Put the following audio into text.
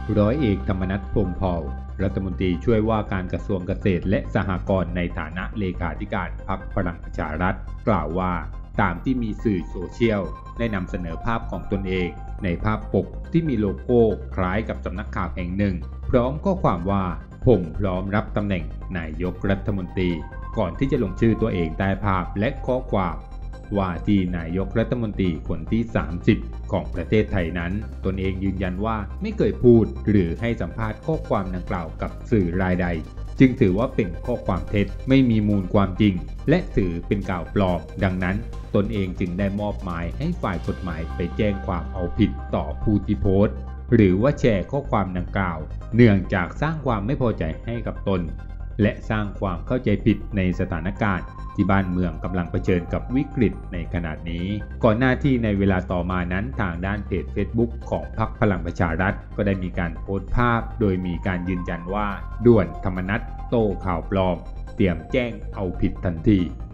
ร้อยเอกธรรมนัส พรหมเผ่ารัฐมนตรีช่วยว่าการกระทรวงเกษตรและสหกรณ์ในฐานะเลขาธิการพรรคพลังประชารัฐกล่าวว่าตามที่มีสื่อโซเชียลได้นำเสนอภาพของตนเองในภาพปกที่มีโลโก้คล้ายกับสำนักข่าวแห่งหนึ่งพร้อมข้อความว่าผมพร้อมรับตำแหน่งนายกรัฐมนตรีก่อนที่จะลงชื่อตัวเองใต้ภาพและข้อความว่าที่นายกรัฐมนตรีคนที่ 30 ของประเทศไทยนั้นตนเองยืนยันว่าไม่เคยพูดหรือให้สัมภาษณ์ข้อความดังกล่าวกับสื่อรายใดจึงถือว่าเป็นข้อความเท็จไม่มีมูลความจริงและถือเป็นข่าวปลอมดังนั้นตนเองจึงได้มอบหมายให้ฝ่ายกฎหมายไปแจ้งความเอาผิดต่อผู้ที่โพสต์หรือว่าแชร์ข้อความดังกล่าวเนื่องจากสร้างความไม่พอใจให้กับตนและสร้างความเข้าใจผิดในสถานการณ์ที่บ้านเมืองกำลังเผชิญกับวิกฤตในขณะนี้ก่อนหน้าที่ในเวลาต่อมานั้นทางด้านเพจ Facebook ของพรรคพลังประชารัฐก็ได้มีการโพสต์ภาพโดยมีการยืนยันว่าด่วนธรรมนัสโต้ข่าวปลอมเตรียมแจ้งเอาผิดทันที